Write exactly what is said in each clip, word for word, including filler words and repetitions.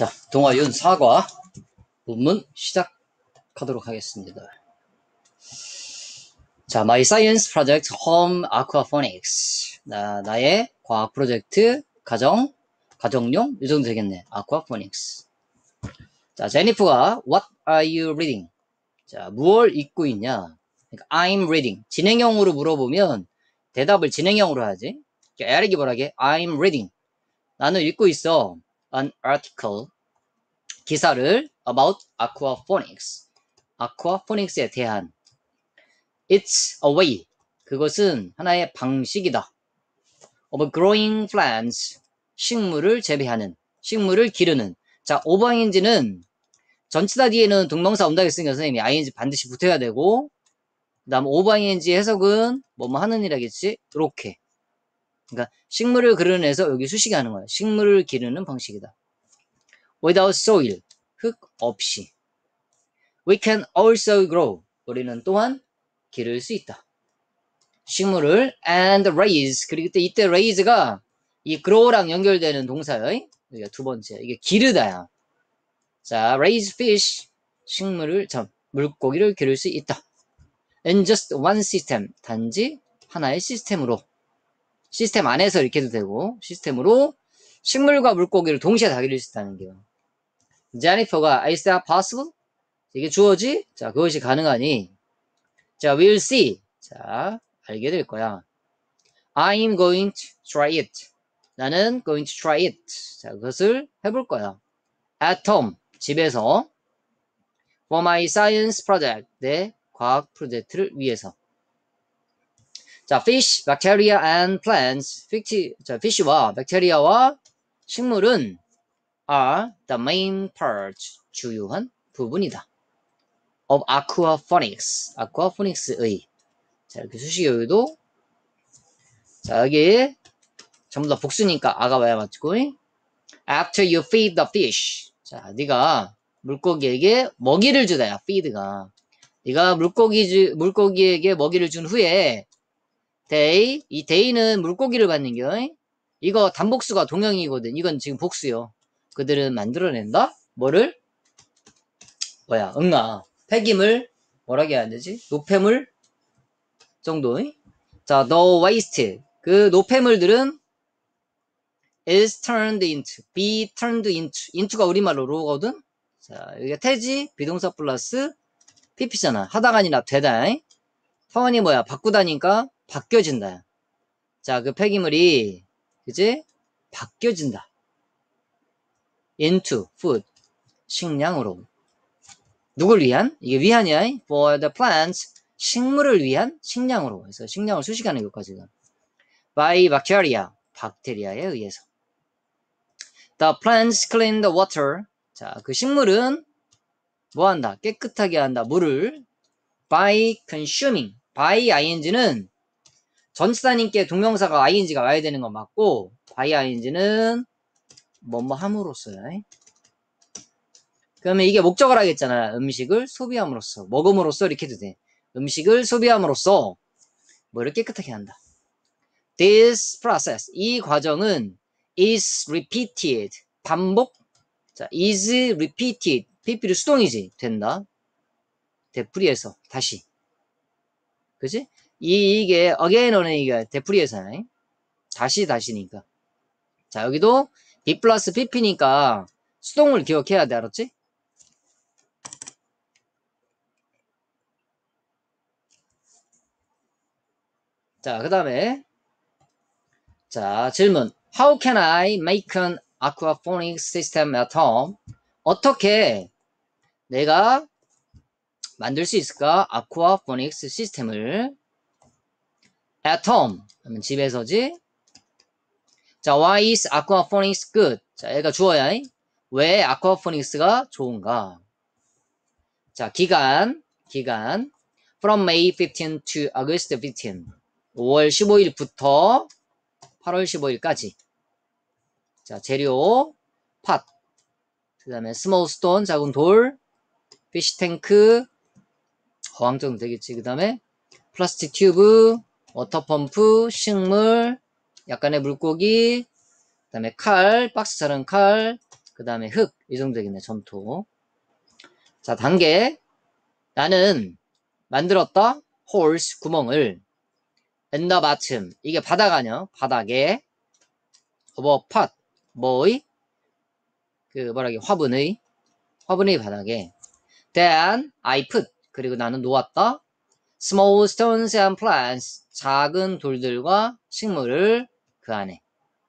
자, 동화윤 사과 본문 시작하도록 하겠습니다. 자, My Science Project Home Aquaponics. 나, 나의 과학 프로젝트 가정, 가정용? 이 정도 되겠네. Aquaponics. 자, 제니프가 What are you reading? 자, 무얼 읽고 있냐? 그러니까 I'm reading. 진행형으로 물어보면 대답을 진행형으로 하지. 에릭이 뭐라게? I'm reading. 나는 읽고 있어. An article. 기사를 about aquaponics. aquaponics에 대한. It's a way. 그것은 하나의 방식이다. of growing plants. 식물을 재배하는. 식물을 기르는. 자, 오버행인지는 전치사 뒤에는 동명사 온다고 했으니까 선생님이 아이엔지 반드시 붙어야 되고, 그 다음 오버행인지 해석은 뭐뭐 하는 일이겠지? 이렇게. 그러니까 식물을 기르는에서 여기 수식이 하는 거야. 식물을 기르는 방식이다. Without soil. 흙 없이. We can also grow. 우리는 또한 기를 수 있다. 식물을 and raise. 그리고 이때, 이때 raise가 이 grow랑 연결되는 동사예요. 이게 두 번째. 이게 기르다야. 자, raise fish. 식물을, 참, 물고기를 기를 수 있다. In just one system. 단지 하나의 시스템으로. 시스템 안에서 이렇게 해도 되고, 시스템으로 식물과 물고기를 동시에 다 기를 수 있다는 게요. 제니퍼가 Is that possible? 이게 주어지? 자, 그것이 가능하니. 자, we'll see. 자, 알게 될 거야. I'm going to try it. 나는 going to try it. 자, 그것을 해볼 거야. At home. 집에서. For my science project. 내 과학 프로젝트를 위해서. 자, fish, bacteria and plants. fish, 자, fish와 bacteria와 식물은 are the main parts. 주요한 부분이다. of aquaponics. aquaponics의. 자, 이렇게 수식 여기도. 자, 여기 전부 다 복수니까 아가 와야 맞고. After you feed the fish. 자, 네가 물고기에게 먹이를 주다야. feed가. 네가 물고기 주, 물고기에게 먹이를 준 후에 they, 이 they는 물고기를 받는겨. 이거 단복수가 동형이거든. 이건 지금 복수요. 그들은 만들어낸다? 뭐를? 뭐야, 응아. 폐기물, 뭐라고 해야 되지? 노폐물 정도. 자, the waste. 그 노폐물들은 is turned into, be turned into. into가 우리말로 로거든? 자, 여기가 태지, 비동사 플러스 pp잖아. 하다가 아니라 되다. 사원이 뭐야? 바꾸다니까 바뀌어진다. 자, 그 폐기물이, 그지? 바뀌어진다. into, food. 식량으로. 누굴 위한? 이게 위한이야. For the plants. 식물을 위한 식량으로. 해서 식량을 수식하는 것까지가. By bacteria. 박테리아에 의해서. The plants clean the water. 자, 그 식물은 뭐 한다? 깨끗하게 한다. 물을. By consuming. by ing는 전치사님께 동명사가 ing가 와야 되는 거 맞고, by ing는 뭐뭐 함으로써야. 그러면 이게 목적을 하겠잖아. 음식을 소비함으로써, 먹음으로써 이렇게 해도 돼. 음식을 소비함으로써 뭐를 깨끗하게 한다. This process, 이 과정은 is repeated, 반복. 자, is repeated, pp를 수동이지. 된다. 되풀이해서 다시. 그치? 이, 이게 again on 이게 되풀이해서 다시 다시니까. 자, 여기도 be 플러스 pp니까 수동을 기억해야 돼. 알았지? 자, 그 다음에 자, 질문. How can I make an aquaponics system at home? 어떻게 내가 만들 수 있을까? aquaponics 시스템을 at home 하면 집에서지. 자, why is aquaponics good? 자, 얘가 주어야. 왜 aquaponics가 좋은가? 자, 기간 기간 from May fifteenth to August fifteenth. 오월 십오일부터 팔월 십오일까지. 자, 재료, 팥. 그 다음에 스몰 스톤, 작은 돌, 피시 탱크, 어항 정도 되겠지. 그 다음에 플라스틱 튜브, 워터 펌프, 식물, 약간의 물고기, 그 다음에 칼, 박스처럼 칼, 그 그 다음에 흙, 이 정도 되겠네, 점토. 자, 단계. 나는 만들었다, holes, 구멍을, in the bottom, 이게 바닥 아니야? 바닥에, of a pot, 뭐의? 그, 뭐라게, 화분의, 화분의 바닥에. Then, I put, 그리고 나는 놓았다, small stones and plants, 작은 돌들과 식물을 그 안에.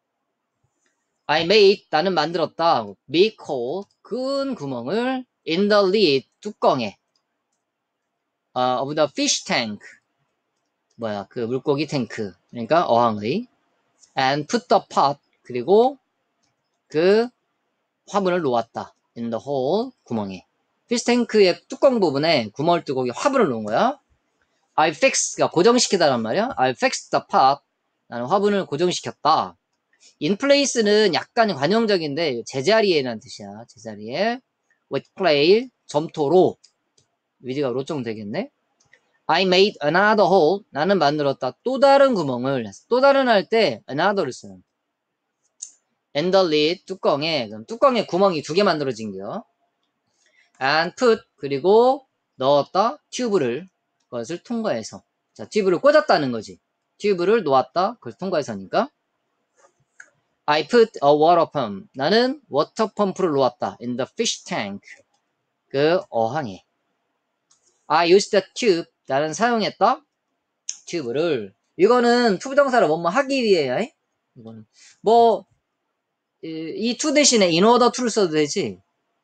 I made, 나는 만들었다, big hole, 큰 구멍을, in the lid, 뚜껑에, uh, of the fish tank, 뭐야, 그 물고기 탱크, 그러니까 어항의, and put the pot, 그리고 그 화분을 놓았다, in the hole, 구멍에. fish tank의 뚜껑 부분에 구멍을 뚫고 화분을 놓은 거야. I fixed, 그러니까 고정시키다란 말이야. I fixed the pot, 나는 화분을 고정시켰다. in place는 약간 관용적인데 제자리에라는 뜻이야. 제자리에. with clay, 점토로, 위드가 로정 되겠네. I made another hole, 나는 만들었다 또 다른 구멍을. 또 다른 할 때 another를 쓰는. and the lid, 뚜껑에, 그럼 뚜껑에 구멍이 두 개 만들어진 겨. and put, 그리고 넣었다 튜브를, 그것을 통과해서. 자, 튜브를 꽂았다는 거지. 튜브를 놓았다, 그걸 통과해서니까. I put a water pump, 나는 워터 펌프를 놓았다, in the fish tank, 그 어항에. I used the tube, 나는 사용했다 튜브를. 이거는 to 부정사를 뭐뭐 하기 위해야 해. 이거는 뭐 이 to 대신에 in order to를 써도 되지.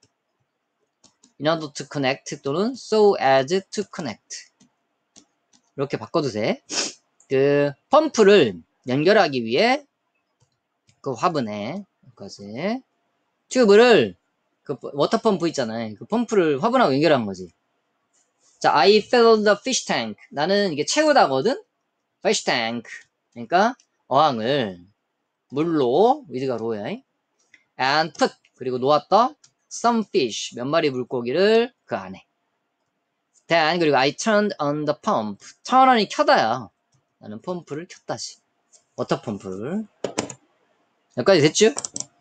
in order to connect 또는 so as to connect, 이렇게 바꿔도 돼. 그 펌프를 연결하기 위해 그 화분에 것을 튜브를, 그 워터 펌프 있잖아요. 그 펌프를 화분하고 연결한 거지. 자, I filled the fish tank, 나는 이게 채우다거든. fish tank, 그러니까 어항을 물로, 위드가 로야. and put, 그리고 놓았다 some fish, 몇 마리 물고기를 그 안에. then, 그리고 I turned on the pump, turn on이 켜다야. 나는 펌프를 켰다지, 워터 펌프를. 여기까지 됐죠?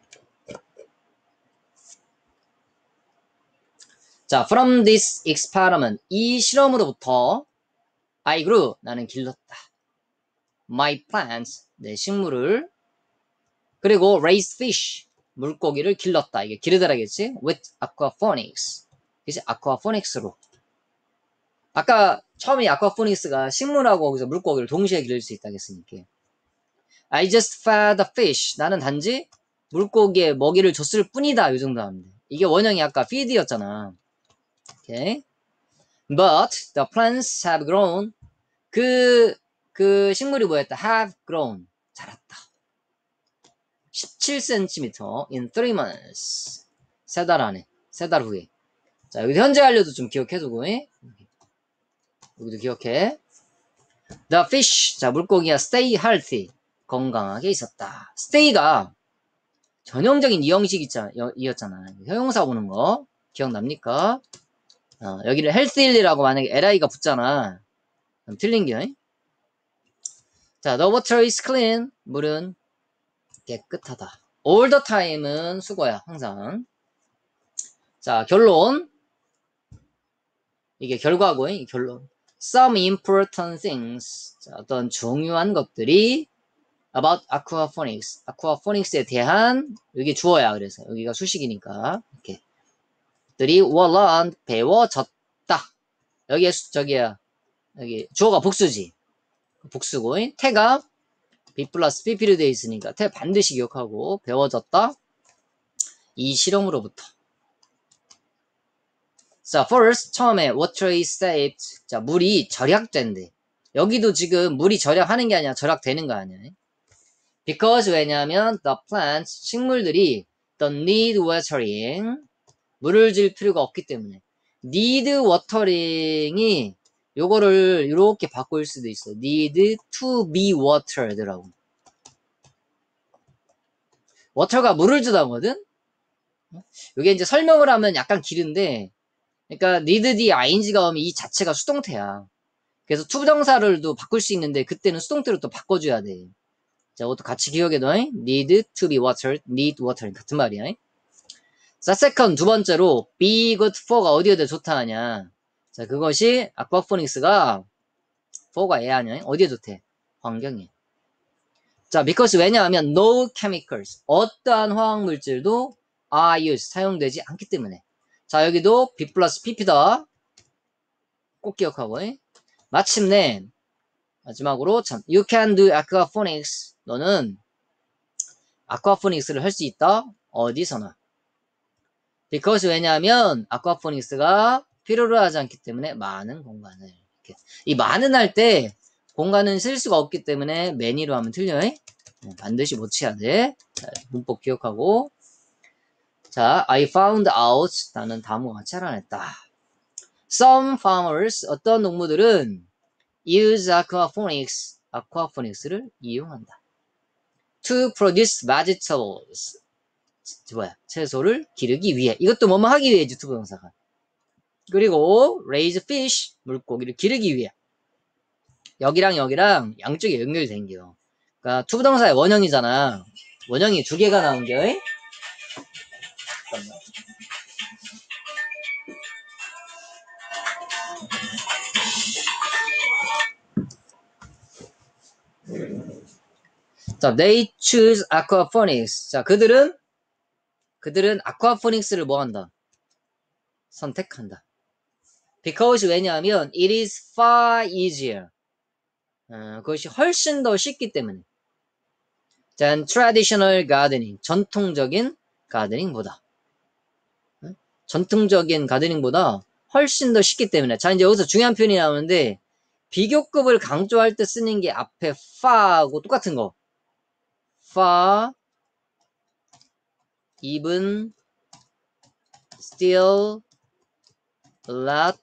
자, from this experiment, 이 실험으로부터 I grew, 나는 길렀다, my plants, 내 식물을, 그리고 raised fish, 물고기를 길렀다. 이게 기르다라겠지? with aquaponics, 그치? aquaponics로. 아까 처음에 aquaponics가 식물하고 거기서 물고기를 동시에 기를 수 있다 했으니까. I just fed the fish, 나는 단지 물고기에 먹이를 줬을 뿐이다, 이 정도 하면 돼. 이게 원형이 아까 feed였잖아. 오케이. But the plants have grown, 그, 그 식물이 뭐였다? have grown, 자랐다. 십칠 센티미터 in three months, 세 달 안에, 세 달 후에. 자, 여기 현재 완료도 좀 기억해두고, 여기도 기억해. The fish, 자, 물고기가 stay healthy, 건강하게 있었다. stay가 전형적인 이형식 이었잖아. 형용사 보는 거 기억납니까? 어, 여기를 healthy라고 만약에 li가 붙잖아. 그럼 틀린 겨. 자, the water is clean, 물은 깨끗하다. all the time은 수거야, 항상. 자, 결론. 이게 결과고, 이 결론. Some important things, 자, 어떤 중요한 것들이 about aquaponics, aquaponics에 대한, 여기 주어야, 그래서 여기가 수식이니까 이렇게 들이 were learned, 배워졌다. 여기에 저기야, 여기 주어가 복수지, 복수고, 태가 B 플러스 pp로 되어 있으니까 태 반드시 기억하고, 배워졌다, 이 실험으로부터. 자, first, 처음에 water is saved, 자, 물이 절약된대. 여기도 지금 물이 절약하는 게 아니라 절약되는 거 아니야. because, 왜냐하면 the plants, 식물들이 don't need watering, 물을 줄 필요가 없기 때문에. need watering이 요거를 이렇게 바꿀 수도 있어. need to be watered라고. water가 물을 주다거든? 이게 이제 설명을 하면 약간 길은데, 그러니까 need the ing가 오면 이 자체가 수동태야. 그래서 투부정사를도 바꿀 수 있는데 그때는 수동태로 또 바꿔줘야 돼. 자, 이것도 같이 기억해둬. need to be watered, need water, 같은 말이야. 자, second, 두 번째로, be good for가 어디에 대해 좋다 하냐. 자, 그것이 아쿠아포닉스가 for가 애 아니야. 어디에 좋대? 환경에. 자, because 왜냐하면 no chemicals, 어떠한 화학물질도 are used, 사용되지 않기 때문에. 자, 여기도 B 플러스 pp다. 꼭 기억하고. 마침내 마지막으로 참 you can do aquaponics, 너는 아쿠아포닉스를 할 수 있다. 어디서나. because 왜냐하면 아쿠아포닉스가 필요로 하지 않기 때문에 많은 공간을 이렇게. 이 많은 할 때 공간은 쓸 수가 없기 때문에 many로 하면 틀려. 반드시 못 쳐야 돼. 자, 문법 기억하고. 자, I found out, 나는 다음과 같이 알아냈다. Some farmers, 어떤 농부들은 use aquaponics, aquaponics를 이용한다. To produce vegetables, 뭐야, 채소를 기르기 위해. 이것도 뭐뭐 하기 위해 투부 동사가. 그리고 raise fish, 물고기를 기르기 위해. 여기랑 여기랑 양쪽에 연결이 된겨. 그러니까 투부 동사의 원형이잖아. 원형이 두 개가 나온겨. 잠깐만. 자, they choose aquaponics. 자, 그들은 그들은 aquaponics를 뭐 한다? 선택한다. Because 왜냐하면 it is far easier. 어, 그것이 훨씬 더 쉽기 때문에. than traditional gardening. 전통적인 가드닝보다. 어? 전통적인 가드닝보다 훨씬 더 쉽기 때문에. 자, 이제 여기서 중요한 표현이 나오는데 비교급을 강조할 때 쓰는 게 앞에 far하고 똑같은 거. far, even, still, lot,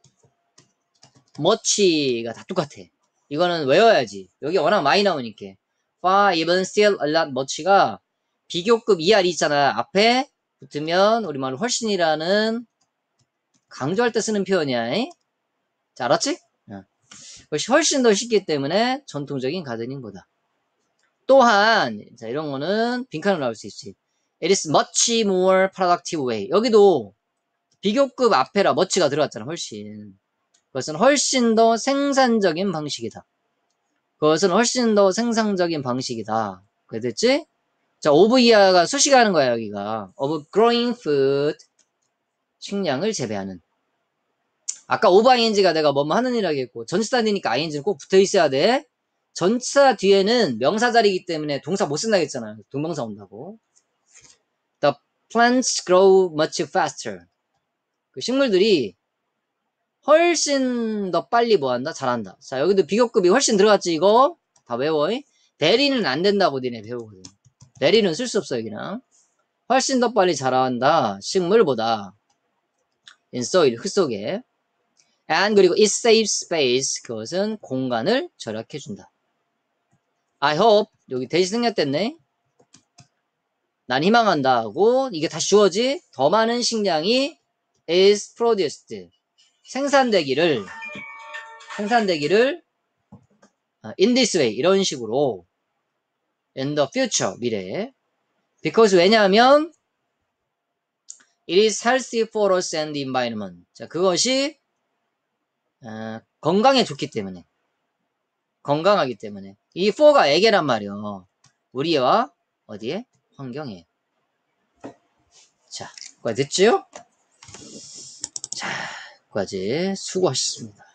much가 다 똑같아. 이거는 외워야지. 여기 워낙 많이 나오니까. far, even, still, a lot, much가 비교급 이알이 있잖아. 앞에 붙으면 우리말로 훨씬이라는 강조할 때 쓰는 표현이야. 자, 알았지? 그것이 훨씬 더 쉽기 때문에 전통적인 가드닝보다. 또한 자, 이런 거는 빈칸으로 나올 수 있지. It is much more productive way. 여기도 비교급 앞에라 much가 들어갔잖아. 훨씬. 그것은 훨씬 더 생산적인 방식이다. 그것은 훨씬 더 생산적인 방식이다. 그래 됐지? 자, of 이하가 수식을 하는 거야. 여기가 of growing food, 식량을 재배하는. 아까 of ing가 내가 뭐뭐 하는 일이라고 했고 전치사니까 ing는 꼭 붙어 있어야 돼. 전치사 뒤에는 명사 자리이기 때문에 동사 못 쓴다고 했잖아요. 동명사 온다고. The plants grow much faster. 그 식물들이 훨씬 더 빨리 뭐한다? 잘한다. 자, 여기도 비교급이 훨씬 들어갔지, 이거? 다 외워. 대리는 안 된다고 니네 배우거든. 대리는 쓸 수 없어, 여기는. 훨씬 더 빨리 자란다. 식물보다. in soil, 흙 속에. and 그리고 it saves space. 그것은 공간을 절약해준다. I hope, 여기 대시 생략됐네. 난 희망한다 하고, 이게 다시 주어지. 더 많은 식량이 is produced. 생산되기를, 생산되기를, in this way, 이런 식으로, in the future, 미래에. because 왜냐하면, it is healthy for us and the environment. 자, 그것이, 어, 건강에 좋기 때문에. 건강하기 때문에. 이 for가 에게란 말이요. 우리와 어디에? 환경에. 자, 여기까지 됐죠? 자, 여기까지 수고하셨습니다.